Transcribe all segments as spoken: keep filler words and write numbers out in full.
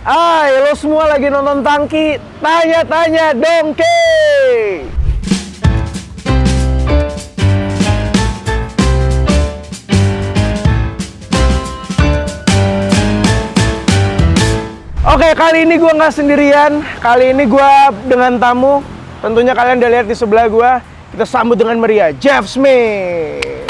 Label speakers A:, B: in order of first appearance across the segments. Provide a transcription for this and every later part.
A: Hai, lo semua lagi nonton Tangki, tanya-tanya dongke. Oke, kali ini gue nggak sendirian. Kali ini gue dengan tamu. Tentunya kalian udah lihat di sebelah gue. Kita sambut dengan meriah, Jeff Smith.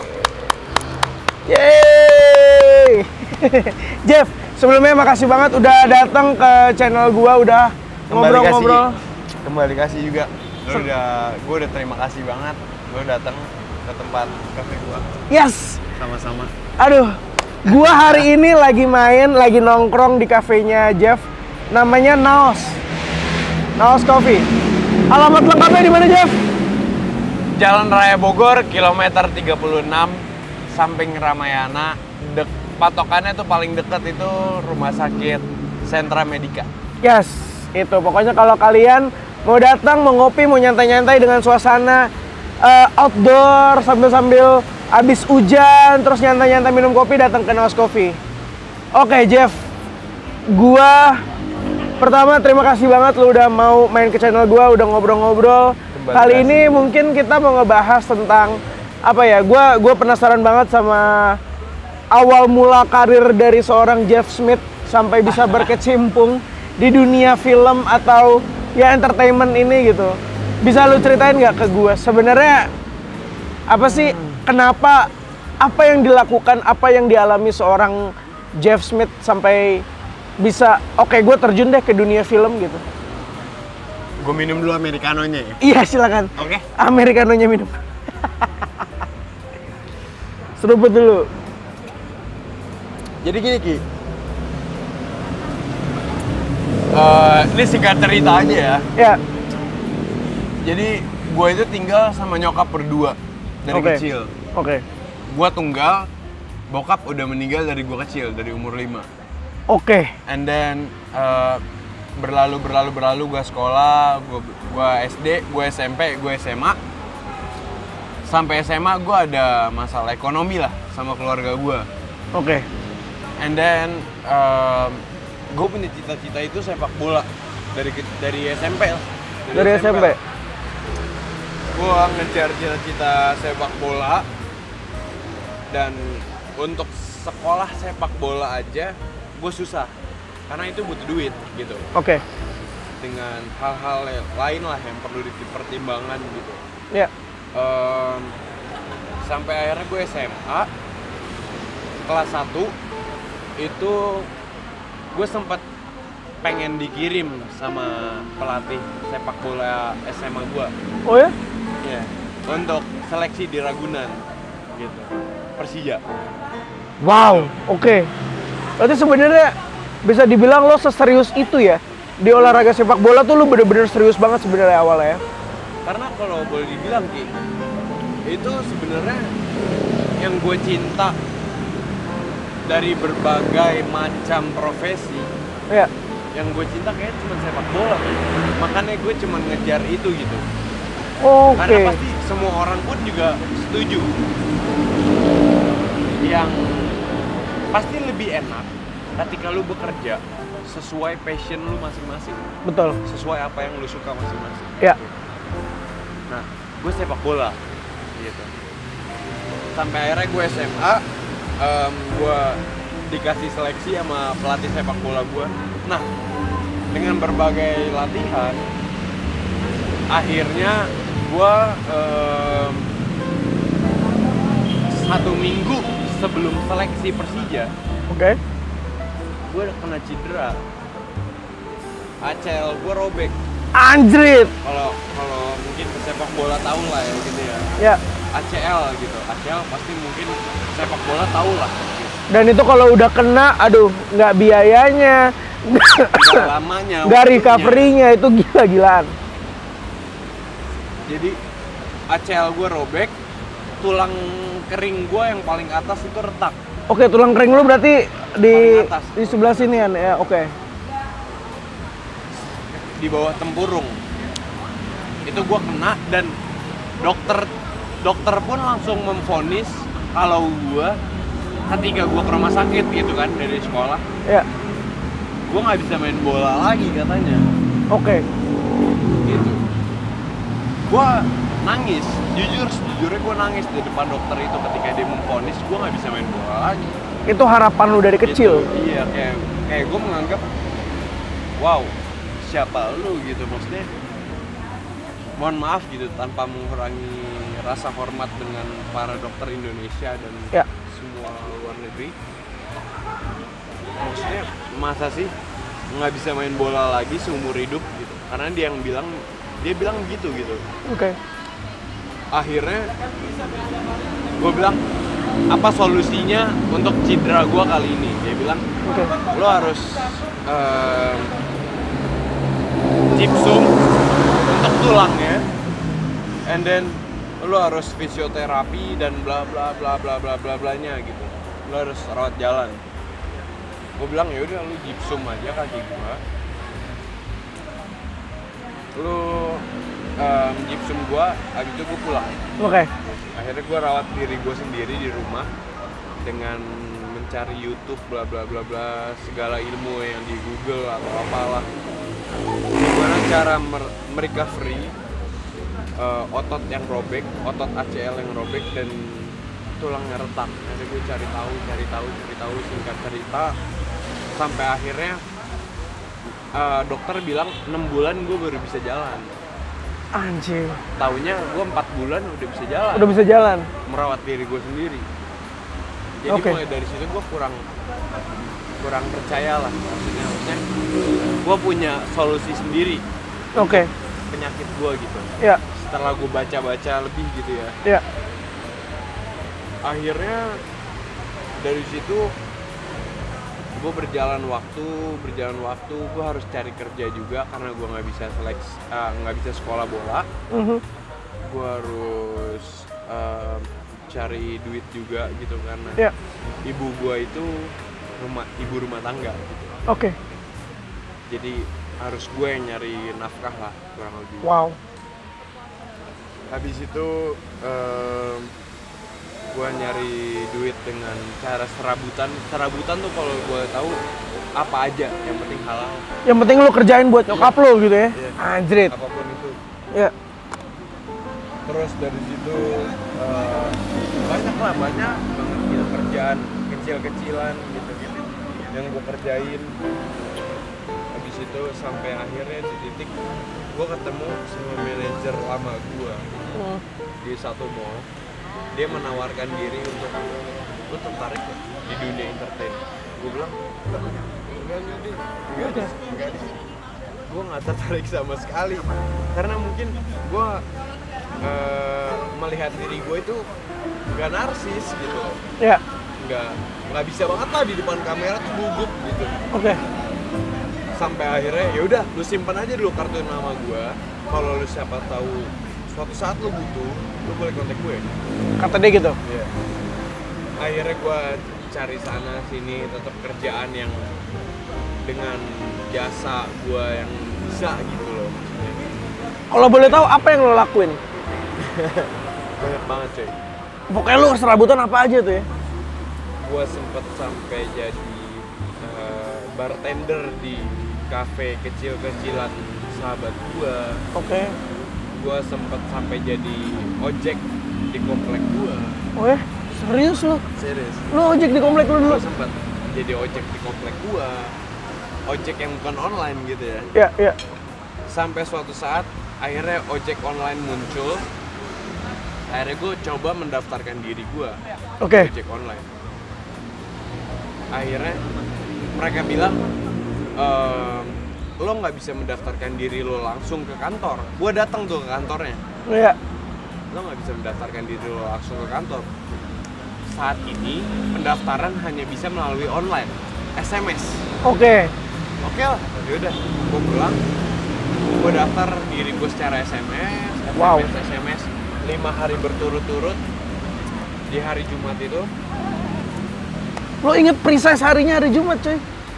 A: Yeay. Jeff, sebelumnya makasih banget udah datang ke channel gua, udah ngobrol-ngobrol.
B: Kembali kasih juga. Lu udah, gua udah terima kasih banget. Gua datang ke tempat kafe gua.
A: Yes.
B: Sama-sama.
A: Aduh, gua hari ini lagi main, lagi nongkrong di kafenya Jeff. Namanya Naos. Naos Coffee. Alamat lengkapnya di mana, Jeff?
B: Jalan Raya Bogor, kilometer tiga puluh enam, samping Ramayana. Dek, patokannya tuh paling dekat itu rumah sakit Sentra Medika.
A: Yes, itu pokoknya kalau kalian mau datang, mau ngopi, mau nyantai-nyantai dengan suasana uh, outdoor sambil-sambil abis hujan, terus nyantai-nyantai minum kopi, datang ke Naos Coffee. Oke, Jeff, gua pertama terima kasih banget lu udah mau main ke channel gua, udah ngobrol-ngobrol. Kali kasih. Ini mungkin kita mau ngebahas tentang apa ya? Gua gua penasaran banget sama awal mula karir dari seorang Jeff Smith sampai bisa berkecimpung di dunia film atau ya entertainment ini gitu. Bisa lu ceritain nggak ke gue sebenarnya apa sih, kenapa, apa yang dilakukan, apa yang dialami seorang Jeff Smith sampai bisa oke okay, gue terjun deh ke dunia film gitu.
B: Gue minum dulu americanonya ya?
A: Iya silakan.
B: Oke. Okay.
A: Americanonya minum. Seruput dulu.
B: Jadi gini Ki, uh, ini singkat cerita aja ya.
A: Ya.
B: Jadi gue itu tinggal sama nyokap berdua dari
A: okay.
B: kecil.
A: Oke. Okay.
B: Gue tunggal, bokap udah meninggal dari gue kecil, dari umur lima.
A: Oke. Okay.
B: And then uh, berlalu berlalu berlalu gue sekolah, gue gue S D, gue S M P, gue S M A. Sampai S M A gue ada masalah ekonomi lah sama keluarga gue.
A: Oke. Okay.
B: And then um, gue punya cita-cita itu sepak bola dari dari S M P lah.
A: Dari, dari S M P.
B: Gue ngejar cita-cita sepak bola, dan untuk sekolah sepak bola aja gue susah karena itu butuh duit gitu.
A: Oke. Okay.
B: Dengan hal-hal lain lah yang perlu dipertimbangkan gitu.
A: Iya. Yeah.
B: Um, sampai akhirnya gue S M A kelas satu itu gue sempat pengen dikirim sama pelatih sepak bola S M A gue.
A: Oh ya?
B: Iya, untuk seleksi di Ragunan gitu, Persija.
A: Wow, oke. Okay. Berarti sebenarnya bisa dibilang lo seserius itu ya di olahraga sepak bola tuh lo bener-bener serius banget sebenarnya awalnya ya?
B: Karena kalau boleh dibilang Ki, itu sebenarnya yang gue cinta dari berbagai macam profesi,
A: ya.
B: Yang gue cinta kayaknya cuma sepak bola, makanya gue cuma ngejar itu gitu.
A: Oke.
B: Karena pasti semua orang pun juga setuju. Yang pasti lebih enak ketika lu bekerja sesuai passion lu masing-masing.
A: Betul. Sesuai
B: apa yang lu suka masing-masing.
A: Ya.
B: Nah, gue sepak bola, gitu. Sampai akhirnya gue S M A. Um, gue dikasih seleksi sama pelatih sepak bola gue. Nah, dengan berbagai latihan, akhirnya gue um, satu minggu sebelum seleksi Persija,
A: oke, okay.
B: gue kena cedera, A C L gue robek.
A: Anjrit.
B: Kalau kalau mungkin sepak bola tahu lah ya gitu ya.
A: Ya.
B: A C L gitu, A C L pasti mungkin sepak bola tahu lah. Gitu.
A: Dan itu kalau udah kena, aduh, nggak biayanya,
B: nggak lamanya,
A: nggak recovery-nya, itu gila-gilaan.
B: Jadi A C L gue robek, tulang kering gue yang paling atas itu retak.
A: Oke, tulang kering lu berarti di di sebelah sini kan ya, oke.
B: Di bawah tempurung. Itu gue kena, dan dokter dokter pun langsung memvonis kalau gue ketika gue ke rumah sakit gitu kan dari sekolah,
A: ya.
B: gue nggak bisa main bola lagi katanya.
A: Oke.
B: Gitu. Gue nangis, jujur sejujurnya gue nangis di depan dokter itu ketika dia memvonis gue nggak bisa main bola lagi.
A: Itu harapan lu dari kecil?
B: Gitu. Iya, kayak kayak gue menganggap, wow, siapa lu gitu, maksudnya mohon maaf gitu, tanpa mengurangi rasa hormat dengan para dokter Indonesia dan
A: ya.
B: semua luar negeri. Maksudnya masa sih nggak bisa main bola lagi seumur hidup gitu, karena dia yang bilang, dia bilang gitu gitu.
A: Oke. Okay.
B: Akhirnya gue bilang, apa solusinya untuk cedera gue kali ini? Dia bilang,
A: okay.
B: lo harus uh, gypsum untuk tulangnya, and then lo harus fisioterapi dan bla bla bla bla bla bla bla nya gitu. Lo harus rawat jalan. Gue bilang ya udah lo gypsum aja kaki gue. Lo um, gypsum gue, abis itu gue pulang.
A: Oke. Okay.
B: Akhirnya gue rawat diri gue sendiri di rumah dengan mencari YouTube bla bla bla bla, segala ilmu yang di Google atau apalah, gimana cara mer- merecovery uh, otot yang robek, otot A C L yang robek dan tulangnya retak. Akhirnya gue cari tahu, cari tahu, cari tahu, singkat cerita sampai akhirnya uh, dokter bilang enam bulan gue baru bisa jalan.
A: Anjing.
B: Taunya gue empat bulan udah bisa jalan.
A: Udah bisa jalan.
B: Merawat diri gue sendiri. Jadi okay. mulai dari situ gue kurang kurang percaya lah. Maksudnya, maksudnya gue punya solusi sendiri.
A: Oke. Okay.
B: Penyakit gue gitu.
A: Iya. Yeah.
B: Setelah gue baca-baca lebih gitu ya.
A: Iya. Yeah.
B: Akhirnya dari situ gue berjalan waktu, berjalan waktu, gue harus cari kerja juga karena gue nggak bisa seleksi, nggak uh, bisa sekolah bola. Mm-hmm. Gue harus uh, cari duit juga gitu karena yeah. ibu gue itu rumah ibu rumah tangga. Gitu.
A: Oke. Okay.
B: Jadi harus gue yang nyari nafkah lah kurang lebih.
A: Wow.
B: Habis itu um, gue nyari duit dengan cara serabutan. Serabutan tuh kalau gue tahu apa aja, yang penting halal. Yang
A: penting lu kerjain buat nyokap yeah. lo gitu ya.
B: Yeah.
A: Anjrit.
B: Apapun itu.
A: Ya. Yeah.
B: Terus dari situ uh, banyak lah, banyak banget gitu kerjaan kecil-kecilan gitu yang gue kerjain. Habis itu sampai akhirnya di titik gue ketemu sama manajer lama gue hmm. di satu mall. Dia menawarkan diri untuk, lu tertarik gak di dunia entertain? Gue bilang, enggak, enggak deh, enggak deh, enggak deh. Gue gak tertarik sama sekali, karena mungkin gue uh, melihat diri gue itu gak narsis gitu.
A: Iya.
B: Gak, gak bisa banget lah di depan kamera tuh gugup gitu.
A: Oke. Okay.
B: Sampai akhirnya, yaudah, lu simpan aja dulu kartu nama gue. Kalau lu siapa tahu suatu saat lu butuh, lu boleh kontak gue.
A: Kata dia gitu?
B: Iya. Akhirnya gue cari sana sini, tetap kerjaan yang dengan jasa gue yang bisa gitu loh.
A: Kalau boleh tahu apa yang lo lakuin?
B: Banyak banget coy.
A: Pokoknya lu serabutan apa aja tuh ya?
B: Gue sempet sampai jadi uh, bartender di kafe kecil-kecilan sahabat gue.
A: Oke. Okay.
B: Gue sempet sampai jadi ojek di komplek gue.
A: Oh ya? Serius lo?
B: Serius.
A: Lo ojek di komplek lo dulu?
B: Gue sempet jadi ojek di komplek gue. Ojek yang bukan online gitu ya.
A: Iya, iya.
B: Sampai suatu saat akhirnya ojek online muncul. Akhirnya gue coba mendaftarkan diri gue.
A: Oke. Okay.
B: Ojek online. Akhirnya mereka bilang, ehm, lo nggak bisa mendaftarkan diri lo langsung ke kantor. Gue datang tuh ke kantornya.
A: Iya.
B: Lo nggak bisa mendaftarkan diri lo langsung ke kantor. Saat ini pendaftaran hanya bisa melalui online, S M S.
A: Oke. Okay.
B: Oke lah, yaudah. Gue pulang, gue daftar diri gue secara S M S, S M S,
A: wow.
B: S M S, lima hari berturut-turut. Di hari Jumat itu.
A: Lo inget precise harinya hari Jumat coy?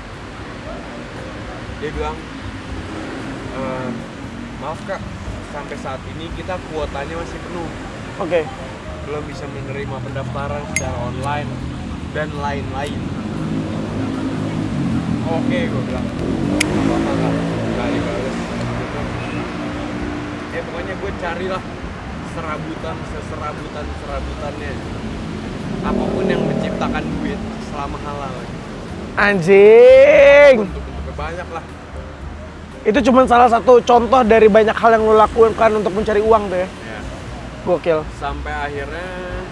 B: Dia bilang, e, maaf kak, sampai saat ini kita kuotanya masih penuh.
A: Oke. Okay.
B: Belum bisa menerima pendaftaran secara online dan lain-lain. oke gue bilang apa nggak kali balas gitu. Eh pokoknya gue carilah serabutan seserabutan serabutannya apapun yang menciptakan duit selama halal.
A: Anjing.
B: Bentuk-bentuknya banyak lah.
A: Itu cuma salah satu contoh dari banyak hal yang lo lakukan untuk mencari uang tuh ya.
B: Ya.
A: Gokil.
B: Sampai akhirnya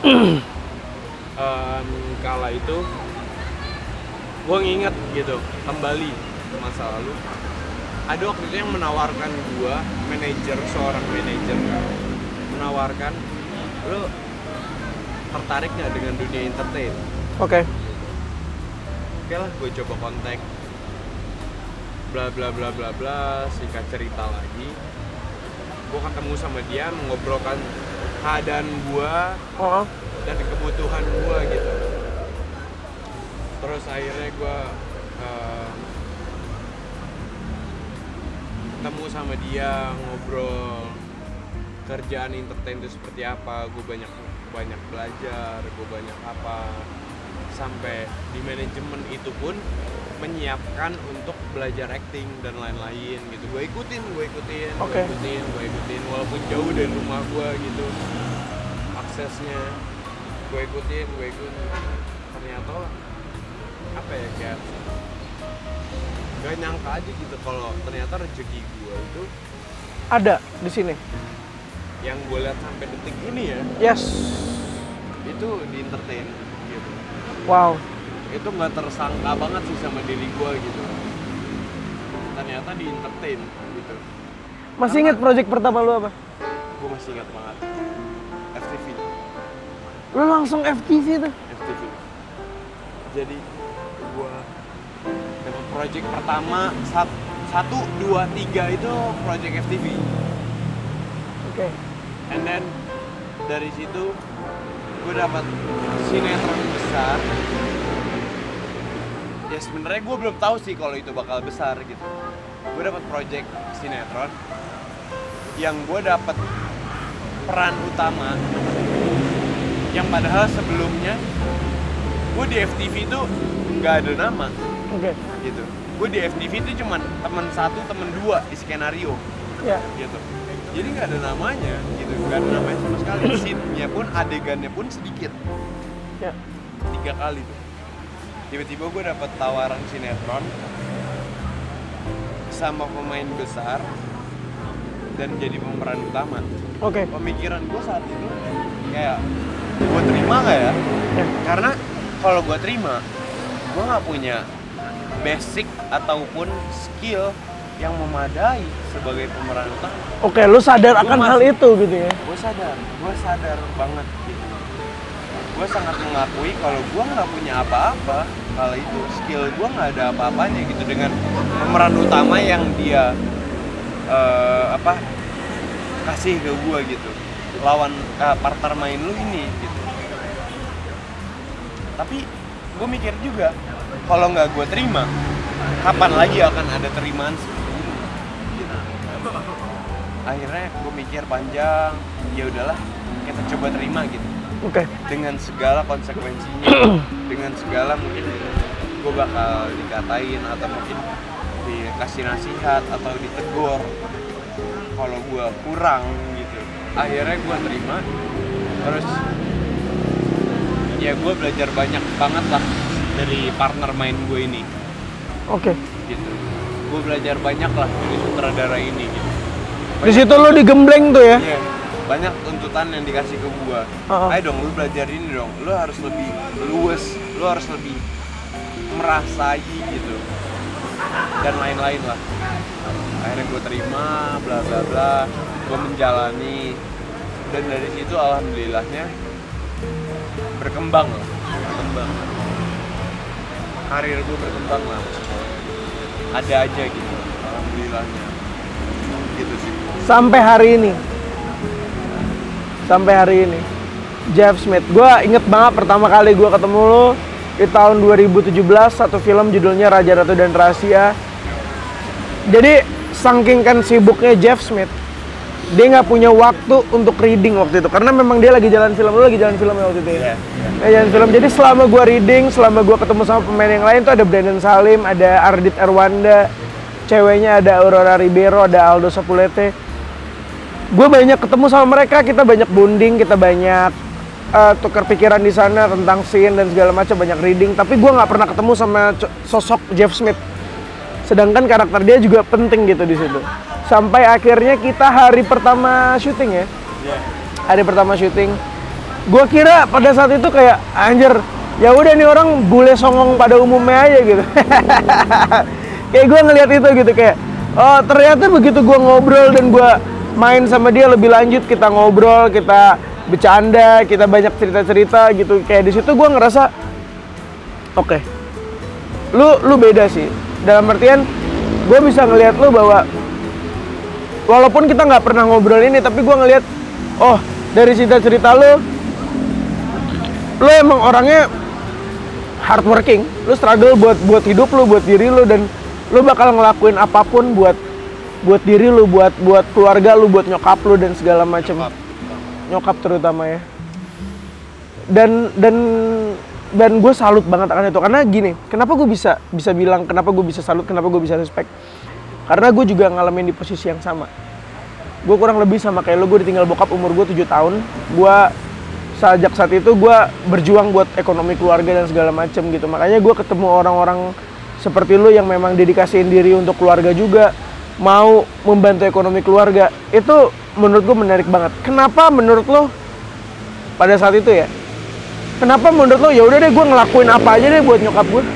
B: um, kala itu gue nginget gitu kembali ke masa lalu. Ada waktu itu yang menawarkan gue, manajer, seorang manajer menawarkan, lo tertarik nggak dengan dunia entertain?
A: Oke. Okay.
B: Oke lah, gue coba kontak. Bla bla bla bla bla, singkat cerita lagi, gue ketemu sama dia mengobrolkan keadaan gue
A: oh.
B: dan kebutuhan gue gitu. Terus akhirnya gue uh, ketemu sama dia, ngobrol kerjaan entertain itu seperti apa. Gue banyak banyak belajar, gue banyak apa, sampai di manajemen itu pun menyiapkan untuk belajar acting dan lain-lain gitu. Gue ikutin, gue ikutin, gue
A: okay.
B: ikutin, gue ikutin walaupun jauh dari rumah gue gitu aksesnya. Gue ikutin, gue ikutin. Ternyata apa ya, kayak gak nyangka aja gitu kalau ternyata rezeki gue itu
A: ada di sini.
B: Yang gue lihat sampai detik ini ya.
A: Yes.
B: Itu di entertain gitu.
A: Wow.
B: Itu nggak tersangka banget sih sama diri gue gitu. Ternyata di entertain gitu.
A: Masih ingat project pertama lu apa?
B: Gue masih ingat banget. F T V.
A: Lu langsung F T V tuh?
B: F T V. Jadi gue dapat project pertama satu, dua, tiga itu project F T V. Oke.
A: Okay.
B: And then dari situ gue dapat sinetron besar. Ya sebenarnya gue belum tahu sih kalau itu bakal besar gitu. Gue dapat project sinetron yang gue dapat peran utama, yang padahal sebelumnya gue di F T V itu nggak ada nama.
A: Oke. Okay.
B: Gitu. Gue di F T V itu cuman teman satu, teman dua di skenario.
A: Ya.
B: Yeah. Gitu. Jadi nggak ada namanya, gitu. Nggak ada namanya sama sekali. Scene-nya pun, adegannya pun sedikit.
A: Ya.
B: Tiga kali tuh. Tiba-tiba gue dapat tawaran sinetron sama pemain besar dan jadi pemeran utama.
A: Oke. Okay.
B: Pemikiran gue saat itu kayak, gue terima nggak ya?
A: Ya.
B: Karena kalau gue terima, gue nggak punya basic ataupun skill yang memadai sebagai pemeran utama.
A: Oke, lu sadar
B: gua
A: akan
B: masih,
A: hal itu gitu ya?
B: Gue sadar, gue sadar banget gitu. Gue sangat mengakui kalau gue nggak punya apa-apa kala itu, skill gue nggak ada apa-apanya gitu dengan pemeran utama yang dia uh, apa kasih ke gue gitu, lawan uh, partner main lu ini gitu. Tapi gue mikir juga kalau nggak gue terima, kapan lagi akan ada terimaan seperti ini gitu. Akhirnya gue mikir panjang, ya udahlah kita coba terima gitu.
A: Oke. Okay.
B: Dengan segala konsekuensinya, dengan segala mungkin gue bakal dikatain atau mungkin dikasih nasihat atau ditegur kalau gue kurang gitu. Akhirnya gue terima, terus ya gue belajar banyak banget lah dari partner main gue ini.
A: Oke. Okay.
B: Gitu. Gue belajar banyak lah dari sutradara ini gitu. Banyak
A: di situ lo digembleng tuh ya?
B: Iya. Banyak tuntutan yang dikasih ke gua. Uh-huh. Ayo dong, lu belajar ini dong. Lu harus lebih luwes, lu harus lebih merasai gitu. Dan lain-lain lah. Akhirnya gua terima, bla bla bla. Gua menjalani. Dan dari situ alhamdulillahnya berkembang lah. Berkembang. Karir gua berkembang lah. Ada aja gitu. Alhamdulillahnya. Gitu sih.
A: Sampai hari ini. Sampai hari ini Jeff Smith, gue inget banget pertama kali gue ketemu lo di tahun dua ribu tujuh belas, satu film judulnya Raja Ratu dan Rahasia. Jadi saking kan sibuknya Jeff Smith, dia nggak punya waktu untuk reading waktu itu karena memang dia lagi jalan film, lu lagi jalan film ya waktu itu ya.
B: Iya.
A: Yeah, jalan film. Jadi selama gua reading, selama gua ketemu sama pemain yang lain tuh ada Brandon Salim, ada Ardit Erwanda, ceweknya ada Aurora Ribeiro, ada Aldo Sapulete. Gue banyak ketemu sama mereka, kita banyak bonding, kita banyak uh, tukar pikiran di sana tentang scene dan segala macam, banyak reading. Tapi gue nggak pernah ketemu sama sosok Jeff Smith. Sedangkan karakter dia juga penting gitu di situ. Sampai akhirnya kita hari pertama syuting ya.
B: Yeah.
A: Hari pertama syuting. Gue kira pada saat itu kayak anjir, ya udah nih orang bule songong pada umumnya aja gitu. Kayak gue ngeliat itu gitu kayak, oh ternyata begitu gue ngobrol dan gue main sama dia lebih lanjut, kita ngobrol, kita bercanda, kita banyak cerita-cerita gitu. Kayak di situ gue ngerasa, oke, okay, lu lu beda sih. Dalam artian, gue bisa ngeliat lu bahwa walaupun kita nggak pernah ngobrol ini, tapi gue ngeliat, oh dari cerita-cerita lu, lu emang orangnya hardworking, lu struggle buat buat hidup lu, buat diri lu, dan lu bakal ngelakuin apapun buat buat diri lu, buat buat keluarga lu, buat nyokap lu dan segala macam. Nyokap. Nyokap terutama ya. Dan dan dan gue salut banget akan itu karena gini, kenapa gue bisa bisa bilang, kenapa gue bisa salut, kenapa gue bisa respect? Karena gue juga ngalamin di posisi yang sama. Gue kurang lebih sama kayak lo, gue ditinggal bokap umur gue tujuh tahun. Gue sejak saat itu gue berjuang buat ekonomi keluarga dan segala macam gitu. Makanya gue ketemu orang-orang seperti lo yang memang dedikasiin diri untuk keluarga juga, mau membantu ekonomi keluarga. Itu menurut gue menarik banget. Kenapa menurut lo pada saat itu ya? Kenapa menurut lo ya udah deh gue ngelakuin apa aja deh buat nyokap gue?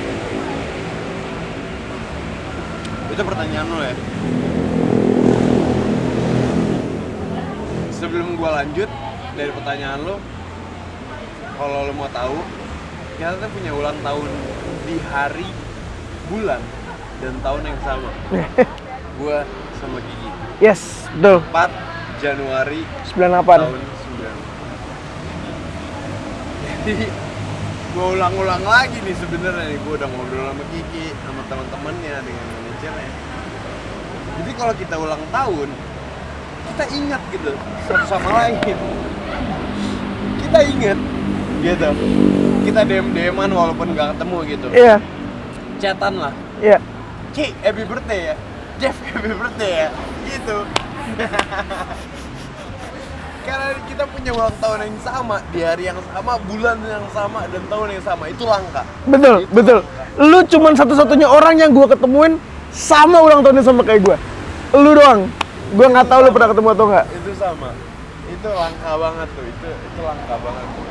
B: Itu pertanyaan lo ya. Sebelum gue lanjut dari pertanyaan lo, kalau lo mau tahu, kita tuh punya ulang tahun di hari, bulan, dan tahun yang sama. Gue sama Gigi.
A: Yes, betul.
B: empat Januari
A: sembilan puluh delapan.
B: Tahun sembilan. Jadi gue ulang-ulang lagi nih sebenarnya nih, gue udah ngobrol sama Gigi, sama teman-temannya, dengan manajernya. Jadi kalau kita ulang tahun, kita ingat gitu satu sama lain. Kita ingat gitu. Kita D M D M-an walaupun nggak ketemu gitu.
A: Iya. Yeah.
B: Chatan lah.
A: Iya. Yeah.
B: Ki, happy birthday ya. Jeff, happy birthday ya. Gitu. Karena kita punya ulang tahun yang sama, di hari yang sama, bulan yang sama, dan tahun yang sama. Itu langka.
A: Betul,
B: itu
A: betul.
B: Langka.
A: Lu cuman satu-satunya orang yang gue ketemuin sama ulang tahunnya sama kayak gue. Lu doang. Gue nggak tahu lu pernah ketemu atau nggak.
B: Itu sama. Itu langka banget tuh. Itu itu langka banget tuh.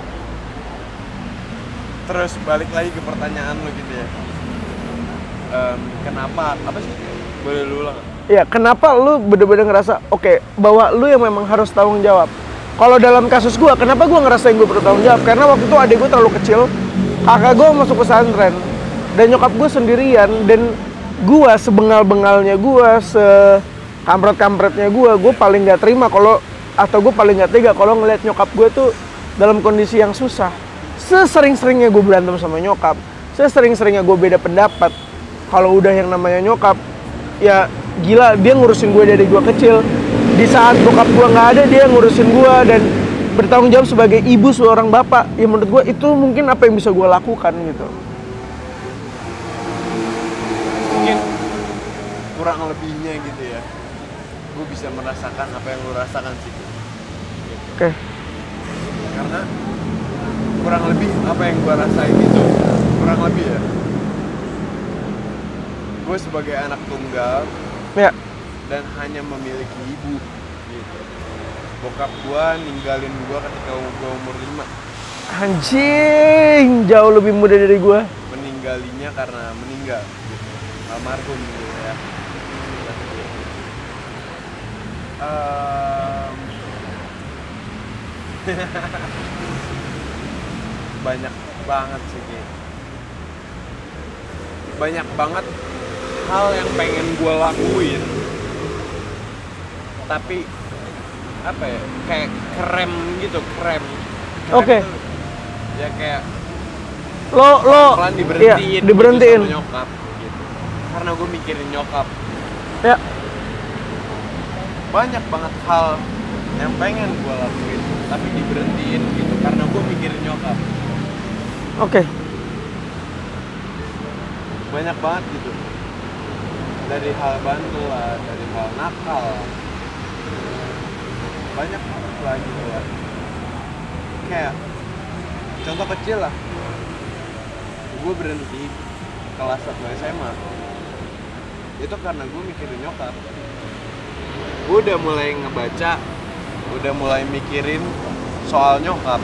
B: Terus balik lagi ke pertanyaan lu gitu ya. Um, kenapa? Apa sih? Boleh lu ulang?
A: Iya, kenapa lu bener-bener ngerasa oke okay, bahwa lu yang memang harus tanggung jawab? Kalau dalam kasus gua, kenapa gua ngerasain gua bertanggung jawab? Karena waktu itu adik gua terlalu kecil, kakak gua masuk pesantren, dan nyokap gua sendirian, dan gua sebengal-bengalnya gua, sekampret-kampretnya gua, gua paling nggak terima kalau atau gua paling nggak tega kalau ngeliat nyokap gua tuh dalam kondisi yang susah. Sesering-seringnya gua berantem sama nyokap, sesering-seringnya gua beda pendapat. Kalau udah yang namanya nyokap, ya gila, dia ngurusin gue dari gue kecil. Di saat bokap gue nggak ada, dia ngurusin gue dan bertanggung jawab sebagai ibu seorang bapak. Ya menurut gue itu mungkin apa yang bisa gue lakukan gitu.
B: Mungkin kurang lebihnya gitu ya, gue bisa merasakan apa yang lo rasakan sih gitu.
A: Oke okay.
B: Karena kurang lebih apa yang gue rasain itu, kurang lebih ya, gue sebagai anak tunggal
A: ya,
B: dan hanya memiliki ibu gitu. Bokap gue ninggalin gue ketika gue umur lima.
A: Anjing, jauh lebih muda dari gue.
B: Meninggalinya karena meninggal gitu. Almarhum gitu ya. Um, banyak banget sih kayak. Banyak banget hal yang pengen gue lakuin, tapi apa ya, kayak krem gitu, krem, krem
A: Oke okay.
B: Ya kayak
A: lo lo
B: pelan diberhentiin,
A: iya, diberhentiin
B: gitu sama nyokap gitu. Karena gue mikirin nyokap
A: ya.
B: banyak banget hal yang pengen gue lakuin tapi diberhentiin gitu karena gue mikirin nyokap.
A: Oke. Okay.
B: Banyak banget gitu, dari hal bandel lah, dari hal nakal, banyak banget lah gitu lah. Kayak contoh kecil lah, gue berhenti kelas satu S M A itu karena gue mikirin nyokap. Gue udah mulai ngebaca, udah mulai mikirin soal nyokap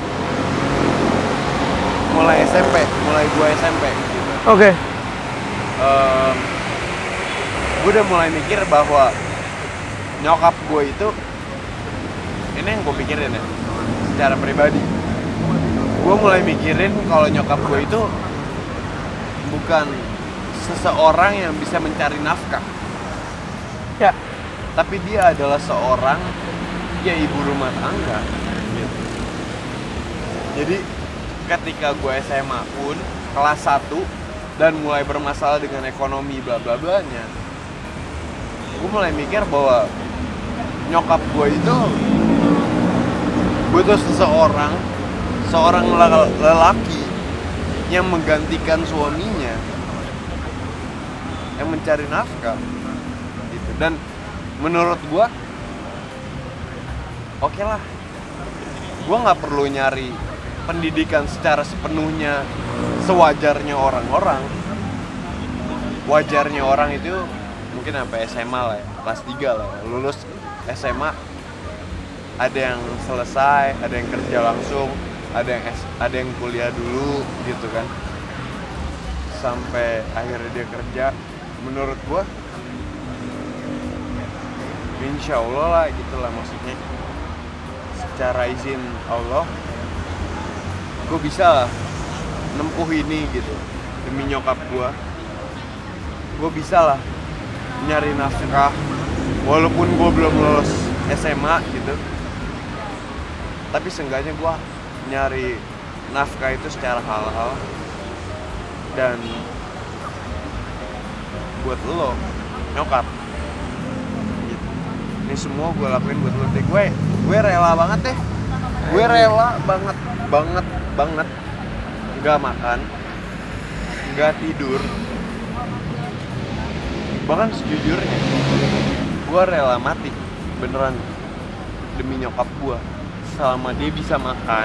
B: mulai S M P, mulai gue S M P gitu.
A: Oke. Okay.
B: Um, gue udah mulai mikir bahwa nyokap gue itu, ini yang gue pikirin ya secara pribadi, gue mulai mikirin kalau nyokap gue itu bukan seseorang yang bisa mencari nafkah
A: ya,
B: tapi dia adalah seorang ya ibu rumah tangga gitu. Jadi ketika gue S M A pun kelas satu dan mulai bermasalah dengan ekonomi bla bla blanya, gue mulai mikir bahwa nyokap gue itu butuh seseorang, seorang lelaki yang menggantikan suaminya, yang mencari nafkah gitu. Dan menurut gue oke okay lah, gue nggak perlu nyari pendidikan secara sepenuhnya sewajarnya orang-orang. Wajarnya orang itu mungkin sampai S M A lah ya, kelas tiga lah ya. Lulus S M A ada yang selesai, ada yang kerja langsung, ada yang ada yang kuliah dulu gitu kan, sampai akhirnya dia kerja. Menurut gua insya Allah lah gitulah, maksudnya secara izin Allah gue bisa lah nempuh ini gitu demi nyokap gue. Gue bisa lah nyari nafkah walaupun gue belum lulus S M A gitu, tapi seenggaknya gue nyari nafkah itu secara halal. Dan buat lo nyokap gitu. Ini semua gue lakuin buat lo deh. Gue gue rela banget deh, gue rela banget banget banget nggak makan, nggak tidur, bahkan sejujurnya gue rela mati beneran demi nyokap gue. Selama dia bisa makan,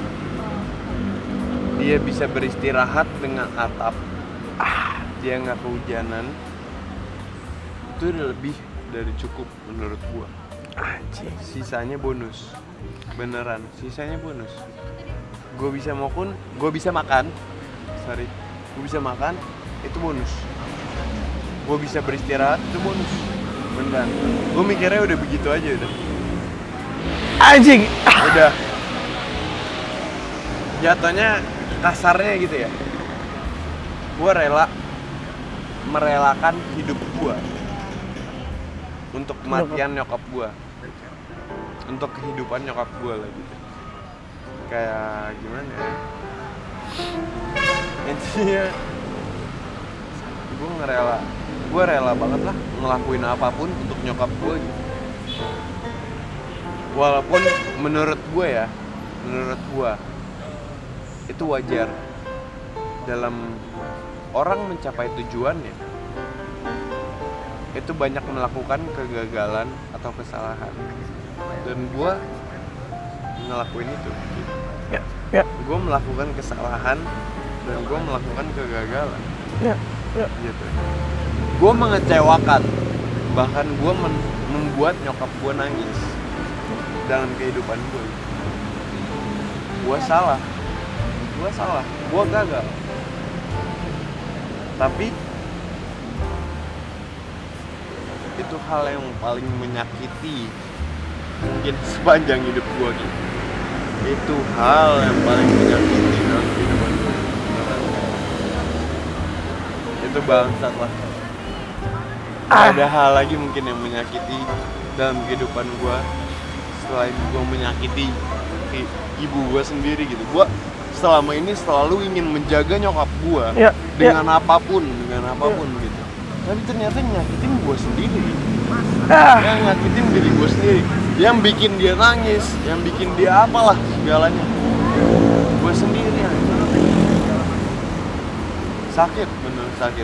B: dia bisa beristirahat dengan atap, ah, dia nggak kehujanan, itu udah lebih dari cukup menurut gue.
A: Anjing.
B: Sisanya bonus, beneran sisanya bonus. Gue bisa makan, gue bisa makan, sorry, gue bisa makan, itu bonus. Gue bisa beristirahat, itu bonus, beneran. Gue mikirnya udah begitu aja udah.
A: Anjing.
B: Udah. Jatuhnya kasarnya gitu ya. Gue rela merelakan hidup gue untuk kematian nyokap gue, untuk kehidupan nyokap gue lah gitu. Kayak gimana ya, intinya gue ngerela, gue rela banget lah ngelakuin apapun untuk nyokap gue gitu. Walaupun menurut gue ya, menurut gue itu wajar dalam orang mencapai tujuannya itu banyak melakukan kegagalan atau kesalahan, dan gue ngelakuin itu gitu.
A: Ya, ya.
B: Gue melakukan kesalahan dan gue melakukan kegagalan.
A: Ya, ya.
B: Gitu. Gue mengecewakan, bahkan gue men- membuat nyokap gue nangis dalam kehidupan gue. Gue salah, gue salah, gue gagal. Tapi itu hal yang paling menyakiti mungkin sepanjang hidup gue gitu. Itu hal yang paling menyakiti dalam kehidupan gue. Itu bangsat lah.
A: Ah.
B: Ada hal lagi mungkin yang menyakiti dalam kehidupan gue selain gue menyakiti ibu gue sendiri gitu. Gue selama ini selalu ingin menjaga nyokap gue
A: ya,
B: dengan
A: ya.
B: apapun, dengan apapun ya. Gitu. Tapi ternyata nyakitin gue sendiri.
A: Ah.
B: yang nyakitin diri gue sendiri, yang bikin dia nangis, yang bikin dia apalah segalanya gue sendiri yang sakit, bener sakit.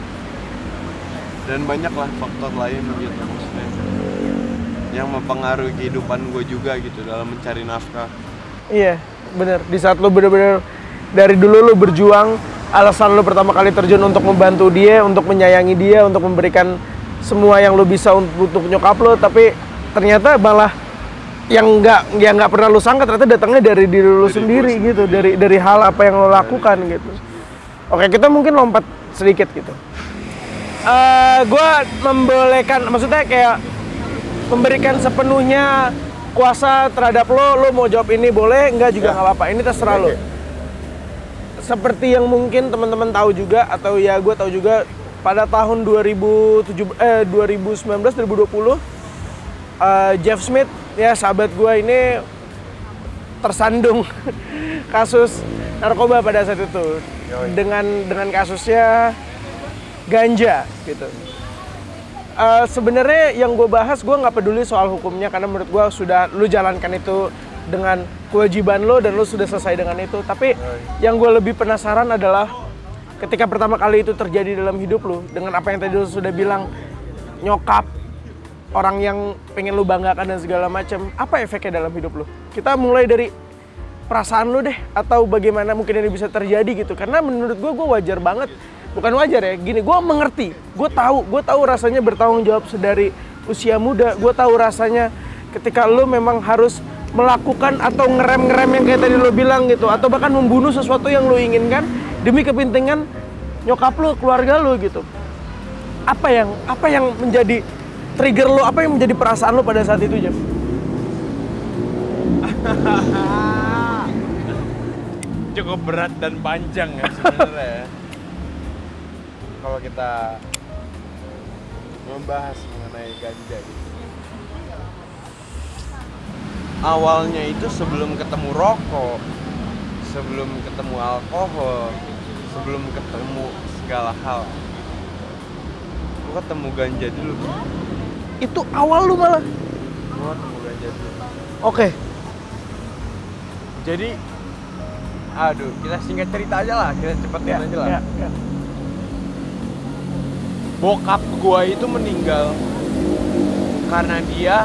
B: Dan banyaklah faktor lain gitu maksudnya yang mempengaruhi kehidupan gue juga gitu dalam mencari nafkah.
A: Iya, bener. Di saat lo bener-bener dari dulu lo berjuang, alasan lo pertama kali terjun untuk membantu dia, untuk menyayangi dia, untuk memberikan semua yang lo bisa untuk nyokap lo, tapi ternyata malah yang nggak yang nggak pernah lo sangka ternyata datangnya dari diri lo
B: Dari
A: sendiri
B: gue
A: gitu,
B: sendiri.
A: dari dari hal apa yang lo lakukan gitu. Oke, kita mungkin lompat sedikit gitu. Eh, gue membolehkan, maksudnya kayak memberikan sepenuhnya kuasa terhadap lo, lo mau jawab ini boleh, enggak juga
B: Ya.
A: nggak apa-apa, ini terserah lo.
B: Oke.
A: Seperti yang mungkin teman-teman tahu juga, atau ya gue tahu juga, pada tahun dua ribu tujuh, eh, dua ribu sembilan belas dua ribu dua puluh, eh, Jeff Smith, ya sahabat gue ini tersandung kasus narkoba pada saat itu.
B: Yoi.
A: Dengan dengan kasusnya ganja gitu. Uh, sebenarnya yang gue bahas, gue nggak peduli soal hukumnya karena menurut gue sudah lu jalankan itu dengan kewajiban lo dan lo sudah selesai dengan itu. Tapi yang gue lebih penasaran adalah ketika pertama kali itu terjadi dalam hidup lo, dengan apa yang tadi lo sudah bilang, nyokap, orang yang pengen lo banggakan dan segala macam, apa efeknya dalam hidup lo? Kita mulai dari perasaan lo deh, atau bagaimana mungkin ini bisa terjadi gitu. Karena menurut gue, gue wajar banget. Bukan wajar ya, gini, gue mengerti, gue tahu, gue tahu rasanya bertanggung jawab sedari usia muda, gue tahu rasanya ketika lo memang harus melakukan atau ngerem-ngerem yang kayak tadi lo bilang gitu, atau bahkan membunuh sesuatu yang lo inginkan demi kepentingan nyokap lo, keluarga lo gitu. Apa yang apa yang menjadi trigger lo, apa yang menjadi perasaan lo pada saat itu, Jeff?
B: Cukup berat dan panjang ya sebenarnya. Kalau kita membahas mengenai ganja gitu. Awalnya itu sebelum ketemu rokok, sebelum ketemu alkohol, sebelum ketemu segala hal, gua ketemu ganja dulu.
A: Itu awal lo malah?
B: Gua ketemu ganja dulu.
A: Oke.
B: Jadi, aduh, kita singkat cerita aja lah, kita cepetin
A: Ya,
B: aja lah.
A: ya, ya.
B: Bokap gua itu meninggal karena dia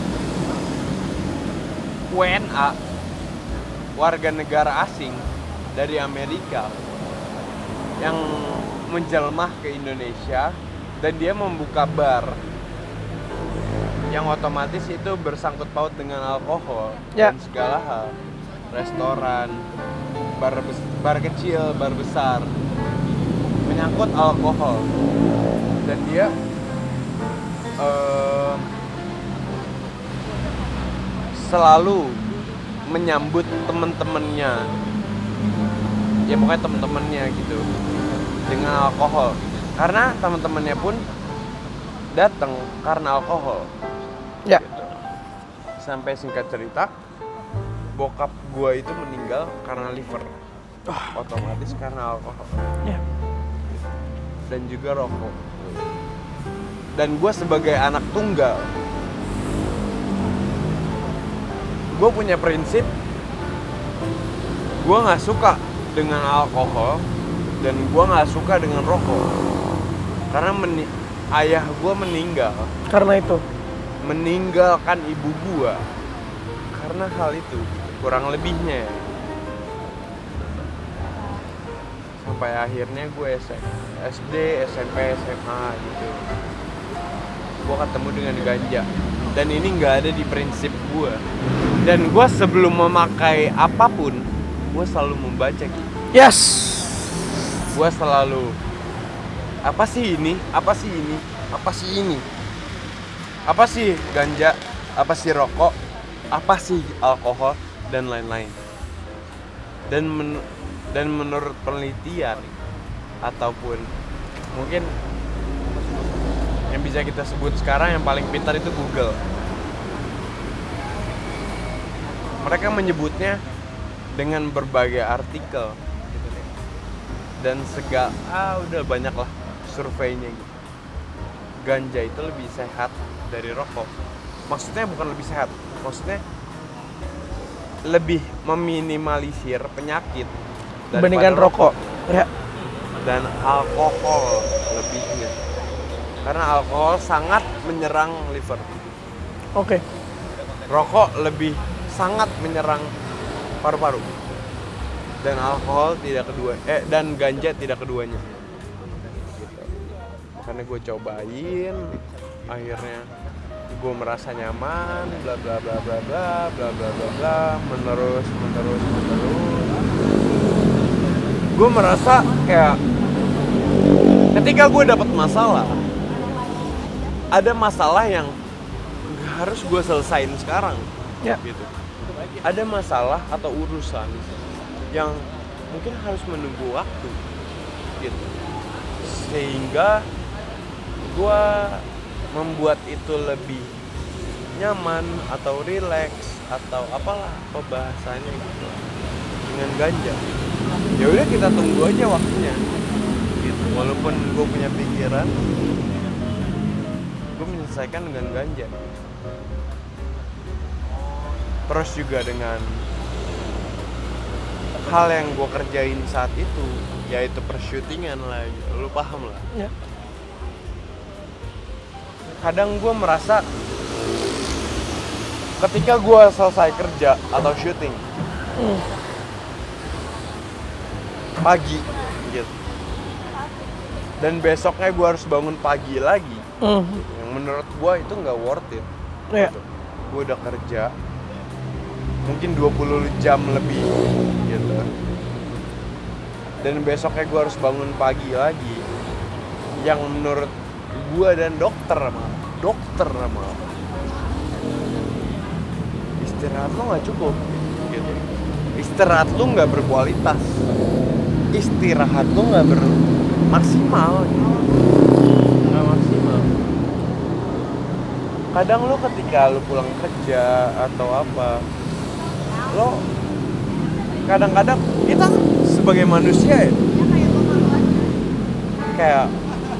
B: W N A, warga negara asing dari Amerika yang menjelmah ke Indonesia, dan dia membuka bar yang otomatis itu bersangkut paut dengan alkohol
A: Ya.
B: dan segala hal, restoran, bar, bes- bar kecil, bar besar, menyangkut alkohol. Dan dia eh, selalu menyambut temen-temennya, ya pokoknya temen-temennya gitu, dengan alkohol, karena temen-temennya pun datang karena alkohol.
A: Ya.
B: Sampai singkat cerita, bokap gua itu meninggal karena liver, otomatis karena alkohol
A: Ya.
B: dan juga rokok. Dan gue sebagai anak tunggal, gue punya prinsip, gue nggak suka dengan alkohol dan gue nggak suka dengan rokok, karena meni- ayah gue meninggal
A: Karena itu.
B: meninggalkan ibu gue karena hal itu, kurang lebihnya. Sampai akhirnya gue S D, S M P, S M A gitu, gue ketemu dengan ganja, dan ini nggak ada di prinsip gue. Dan gue sebelum memakai apapun, gue selalu membaca gitu.
A: Yes.
B: Gue selalu, apa sih ini? Apa sih ini? Apa sih ini? Apa sih ganja? Apa sih rokok? Apa sih alkohol? Dan lain-lain. Dan men- dan menurut penelitian ataupun mungkin yang bisa kita sebut sekarang yang paling pintar itu Google. Mereka menyebutnya dengan berbagai artikel gitu deh. Dan segala ah udah banyak lah surveinya gitu. ganja itu lebih sehat dari rokok. Maksudnya bukan lebih sehat, maksudnya lebih meminimalisir penyakit
A: dibandingkan rokok. Ya.
B: Dan alkohol lebihnya. Karena alkohol sangat menyerang liver.
A: Oke. Okay.
B: Rokok lebih sangat menyerang paru-paru. Dan alkohol tidak kedua, eh dan ganja tidak keduanya. Gitu. Makanya gue cobain, akhirnya gue merasa nyaman, bla bla bla bla bla bla bla bla bla, menerus menerus menerus. Gue merasa kayak ketika gue dapat masalah, ada masalah yang gak harus gue selesain sekarang,
A: ya.
B: Gitu. Ada masalah atau urusan yang mungkin harus menunggu waktu, gitu. Sehingga gue membuat itu lebih nyaman atau rileks atau apalah pembahasannya gitu dengan ganja. Ya udah kita tunggu aja waktunya. Gitu. Walaupun gue punya pikiran, gue menyelesaikan dengan ganja. Terus juga dengan hal yang gue kerjain saat itu, yaitu persyutingan lah gitu. Lu paham lah.
A: Ya.
B: Kadang gue merasa ketika gue selesai kerja atau syuting hmm. pagi gitu, dan besoknya gue harus bangun pagi lagi, hmm. yang menurut gue itu nggak worth it.
A: Ya.
B: Gitu. Gue udah kerja mungkin dua puluh jam lebih gitu, dan besoknya gue harus bangun pagi lagi, yang menurut gue dan dokter mah dokter mah istirahat lo nggak cukup gitu. Istirahat lo nggak berkualitas, istirahat lo nggak bermaksimal gitu. Nggak maksimal. Kadang lo ketika lo pulang kerja atau apa, lo kadang-kadang kita sebagai manusia ya kayak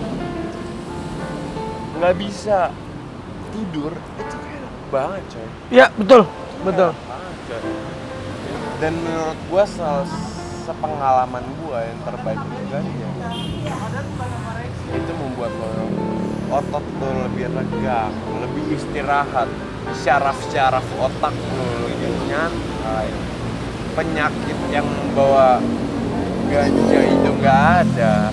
B: nggak bisa tidur, itu kayak enak banget coy.
A: Ya betul, betul.
B: Banget, coy. Dan menurut gua sepengalaman gua yang terbaik itu ganja, itu membuat lo otot lo lebih renggang, lebih istirahat, syaraf-syaraf otak lo lebih nyantai. Penyakit yang membawa ganja itu nggak ada.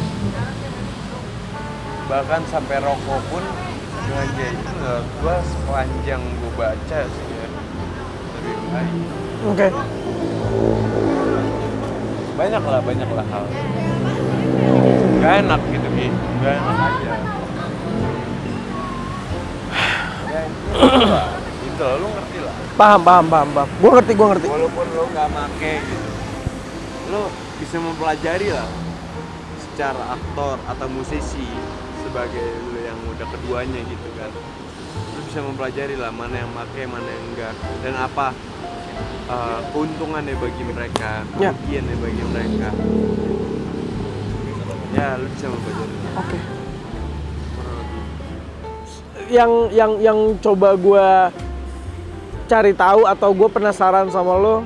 B: Bahkan sampai rokok pun ganja itu menurut gue sepanjang gue baca sih ya lebih baik.
A: Oke. Okay.
B: Banyak lah, banyak lah hal. Gak enak gitu Ki, gak enak aja. Ya itu lah, itu lah, lu ngerti lah.
A: Paham, paham, paham, paham. Gue ngerti, gue ngerti.
B: Walaupun lu gak make gitu, lu bisa mempelajari lah secara aktor atau musisi, sebagai lu yang udah keduanya gitu kan, lu bisa mempelajari lah mana yang make, mana yang enggak, dan apa uh, keuntungannya bagi mereka, kerugiannya bagi mereka. Ya lu bisa mempelajari. Oke.
A: Okay. Yang yang yang coba gue cari tahu atau gue penasaran sama lo,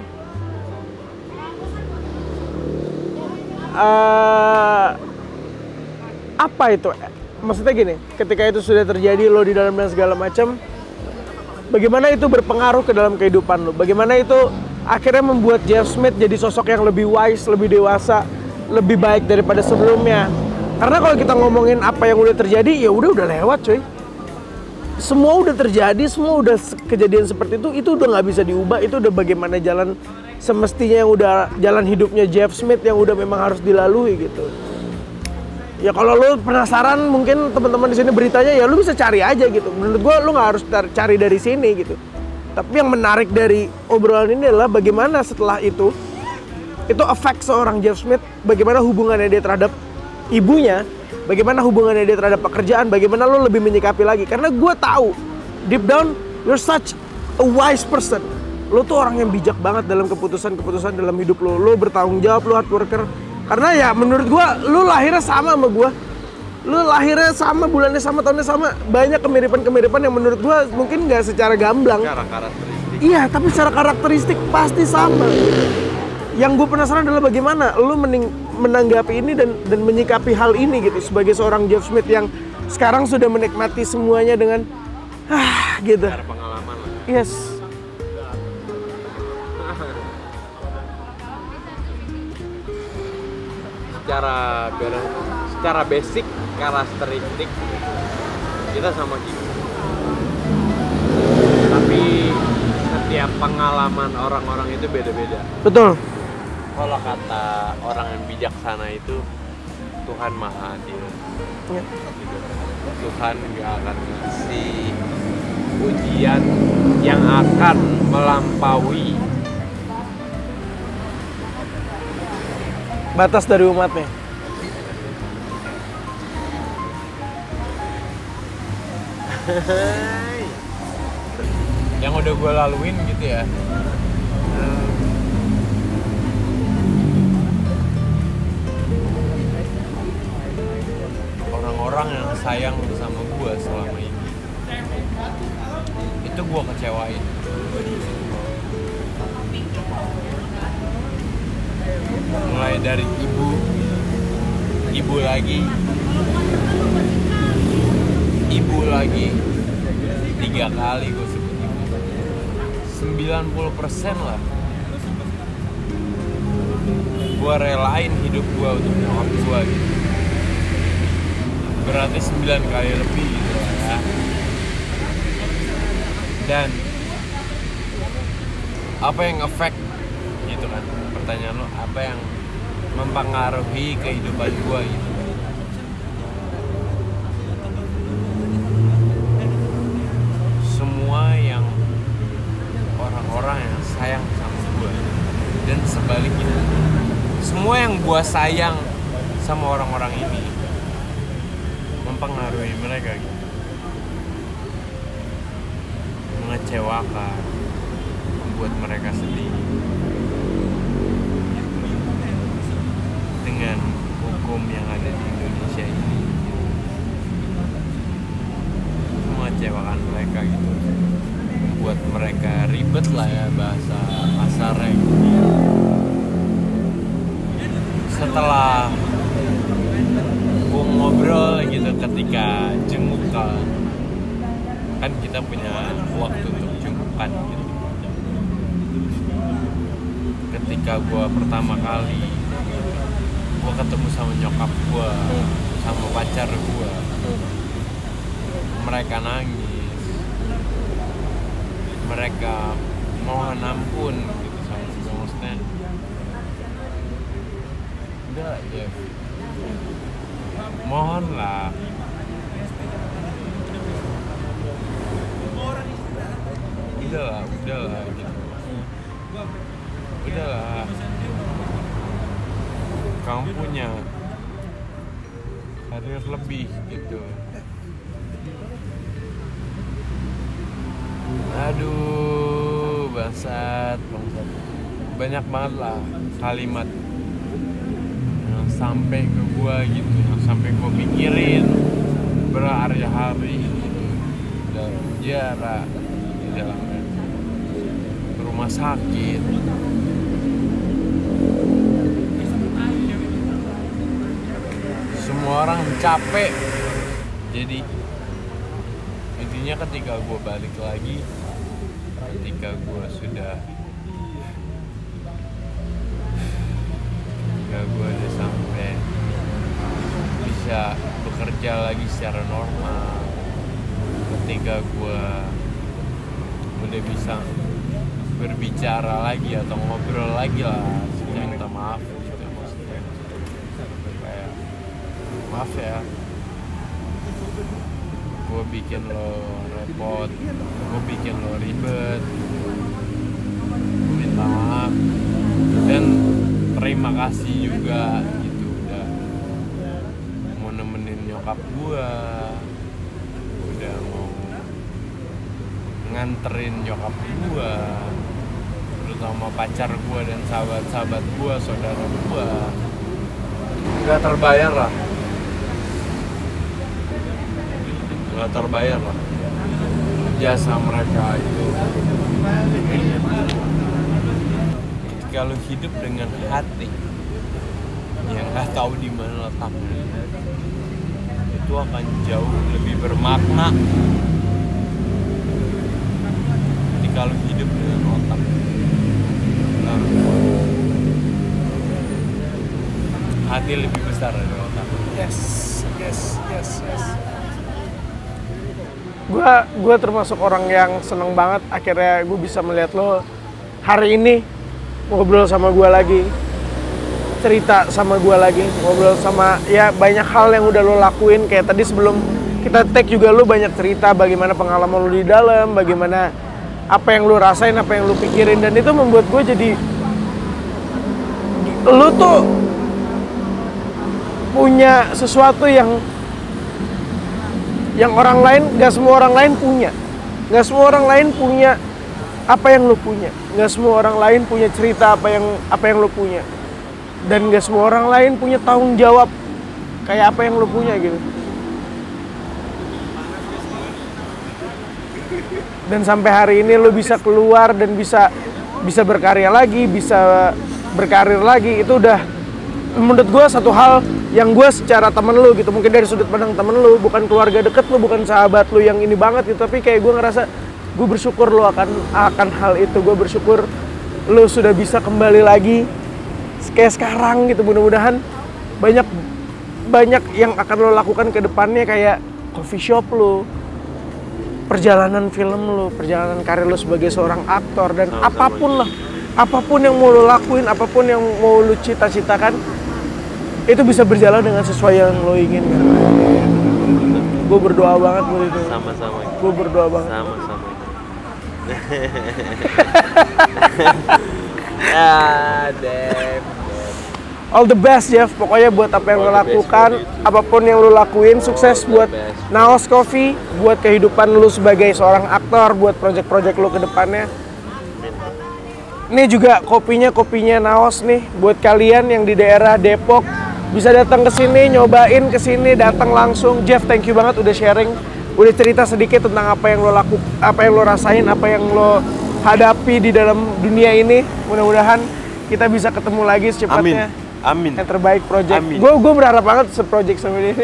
A: uh, apa itu? Maksudnya gini, ketika itu sudah terjadi lo di dalam dan segala macam, bagaimana itu berpengaruh ke dalam kehidupan lo? Bagaimana itu akhirnya membuat Jeff Smith jadi sosok yang lebih wise, lebih dewasa, lebih baik daripada sebelumnya? Karena kalau kita ngomongin apa yang udah terjadi, ya udah udah lewat coy. Semua udah terjadi, semua udah kejadian seperti itu, itu udah nggak bisa diubah. Itu udah bagaimana jalan semestinya, yang udah jalan hidupnya Jeff Smith yang udah memang harus dilalui gitu. Ya kalau lu penasaran, mungkin teman-teman di sini beritanya, ya lu bisa cari aja gitu. Menurut gua lu nggak harus cari dari sini gitu. Tapi yang menarik dari obrolan ini adalah bagaimana setelah itu itu efek seorang Jeff Smith, bagaimana hubungannya dia terhadap ibunya, bagaimana hubungannya dia terhadap pekerjaan, bagaimana lu lebih menyikapi lagi. Karena gua tahu deep down you're such a wise person. Lu tuh orang yang bijak banget dalam keputusan-keputusan dalam hidup lu. Lu bertanggung jawab, lu hard worker. Karena ya menurut gua, lu lahirnya sama sama gua. lu lahirnya sama, bulannya sama, tahunnya sama, banyak kemiripan-kemiripan yang menurut gua mungkin nggak secara gamblang.
B: Secara karakteristik.
A: Iya, tapi secara karakteristik pasti sama. Yang gue penasaran adalah bagaimana lu mening- menanggapi ini dan dan menyikapi hal ini gitu sebagai seorang Jeff Smith yang sekarang sudah menikmati semuanya dengan ah gitu.
B: Secara pengalaman lah.
A: Yes.
B: Secara ber- secara basic karakteristik kita sama gitu. Tapi setiap pengalaman orang-orang itu beda-beda.
A: Betul.
B: Kalau kata orang yang bijaksana itu Tuhan Maha Adil.
A: Ya.
B: Gitu. Tuhan nggak akan ngasih ujian yang akan melampaui
A: Batas dari umatnya.
B: yang udah gue laluin gitu ya. Orang-orang yang sayang sama gue selama ini itu gue kecewain. Mulai dari ibu, ibu lagi, ibu lagi, tiga kali gue sebut ibu. sembilan puluh persen lah gue relain hidup gue untuk nyokap gue gitu. Berarti sembilan kali lebih gitu lah ya. Dan apa yang efek gitu kan, pertanyaan lo, apa yang mempengaruhi kehidupan gue gitu. Semua yang orang-orang yang sayang sama gue dan sebaliknya, semua yang gue sayang sama orang-orang ini mempengaruhi mereka gitu. Mengecewakan, membuat mereka sedih gitu. Dengan hukum yang ada di Indonesia ini gitu. Mengecewakan mereka gitu, membuat mereka ribet lah ya bahasa kasarnya gitu. Setelah gue ngobrol gitu ketika jengukan, kan kita punya waktu untuk jengkukan gitu. Ketika gue pertama kali gue ketemu sama nyokap gue, sama pacar gue, mereka nangis, mereka mohon ampun gitu sama gue, maksudnya udah ya mohonlah udahlah udahlah gitu udahlah kamu punya karir lebih gitu. Aduh bangsat bangsat banyak banget lah kalimat yang sampai ke gua gitu, yang sampai gua pikirin berhari-hari gitu, dalam penjara, di dalam rumah sakit. Semua orang capek. Jadi intinya ketika gue balik lagi, ketika gue sudah ketika gue udah sampai bisa bekerja lagi secara normal, ketika gue udah bisa berbicara lagi atau ngobrol lagi lah, saya minta maaf gitu maksudnya, kayak maaf ya gue bikin lo repot, gue bikin lo ribet, minta maaf dan terima kasih juga gitu udah mau nemenin nyokap gue, udah mau nganterin nyokap gue, terutama pacar gue dan sahabat-sahabat gue, saudara gue. Gak terbayar lah nggak terbayar lah jasa mereka itu. Kalau hidup dengan hati yang nggak tahu di mana letaknya, itu akan jauh lebih bermakna. Jadi kalau hidup dengan otak, nah, hati lebih besar dari otak.
A: Yes, yes, yes, yes. Gua, gua termasuk orang yang seneng banget akhirnya gue bisa melihat lo hari ini ngobrol sama gue lagi, cerita sama gue lagi, ngobrol sama ya banyak hal yang udah lo lakuin. Kayak tadi sebelum kita tag juga lo banyak cerita bagaimana pengalaman lo di dalam, bagaimana apa yang lo rasain, apa yang lo pikirin, dan itu membuat gue jadi lo tuh punya sesuatu yang yang orang lain, gak semua orang lain punya. Gak semua orang lain punya apa yang lo punya. Gak semua orang lain punya cerita apa yang apa yang lo punya. Dan gak semua orang lain punya tanggung jawab kayak apa yang lo punya gitu. Dan sampai hari ini lo bisa keluar dan bisa bisa berkarya lagi, bisa berkarir lagi, itu udah menurut gue satu hal yang gue secara temen lu gitu, mungkin dari sudut pandang temen lu, bukan keluarga deket lu, bukan sahabat lu yang ini banget gitu, tapi kayak gue ngerasa gue bersyukur lu akan akan hal itu. Gue bersyukur lu sudah bisa kembali lagi kayak sekarang gitu. Mudah-mudahan banyak banyak yang akan lo lakukan ke depannya, kayak coffee shop lu, perjalanan film lu, perjalanan karir lu sebagai seorang aktor, dan
B: Sama-sama.
A: apapun lah, apapun yang mau lo lakuin, apapun yang mau lo cita-citakan, itu bisa berjalan dengan sesuai yang lo inginkan. Gue berdoa banget buat itu.
B: Sama-sama.
A: Gue berdoa banget.
B: Sama-sama. Ah, damn.
A: All the best, Jeff. Pokoknya buat apa yang lo
B: All the best
A: lakukan,
B: for you.
A: apapun yang lo lakuin, sukses
B: the
A: buat
B: best.
A: Naos Coffee, buat kehidupan lo sebagai seorang aktor, buat project-project lo ke depannya. Ini juga kopinya, kopinya Naos nih, buat kalian yang di daerah Depok, bisa datang ke sini, nyobain ke sini, datang langsung. Jeff, thank you banget udah sharing, udah cerita sedikit tentang apa yang lo laku, apa yang lo rasain, apa yang lo hadapi di dalam dunia ini. Mudah-mudahan kita bisa ketemu lagi secepatnya.
B: Amin. Amin.
A: Yang terbaik project.
B: Amin.
A: Gue gue berharap banget seproject sama dia.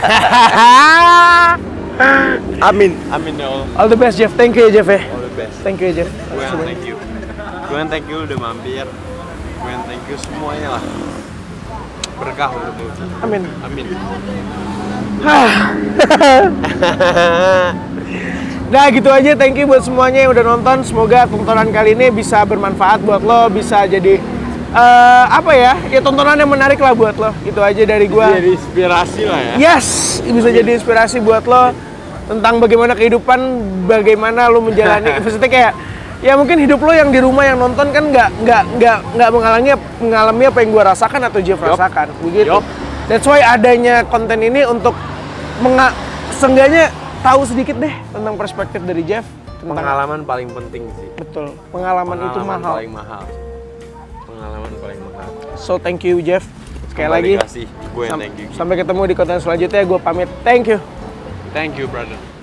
B: Amin. Amin ya Allah.
A: All the best, Jeff. Thank you ya, Jeff ya.
B: All the best.
A: Thank you ya, Jeff.
B: Gue yang thank you. Gue yang thank you udah mampir. Gue yang thank you semuanya lah. Berkah untuk lu.
A: Amin.
B: Amin.
A: Nah gitu aja, thank you buat semuanya yang udah nonton. Semoga tontonan kali ini bisa bermanfaat buat lo, bisa jadi uh, apa ya, ya tontonan yang menarik lah buat lo. Itu aja dari gua.
B: Jadi inspirasi lah ya.
A: Yes, bisa jadi inspirasi buat lo tentang bagaimana kehidupan, bagaimana lo menjalani. Maksudnya kayak ya mungkin hidup lo yang di rumah yang nonton kan nggak nggak nggak nggak mengalami mengalami apa yang gua rasakan atau Jeff
B: Yop.
A: rasakan, begitu.
B: Yop.
A: That's why adanya konten ini untuk menga seenggaknya tahu sedikit deh tentang perspektif dari Jeff. Tentang
B: Pengalaman paling penting sih.
A: betul, pengalaman,
B: Pengalaman
A: itu mahal.
B: paling mahal. Pengalaman paling mahal.
A: So thank you Jeff. Sekali
B: Kembali
A: lagi.
B: kasih. Gue yang
A: Sam-
B: thank you.
A: Sampai ketemu di konten selanjutnya. Gue pamit. Thank you.
B: Thank you brother.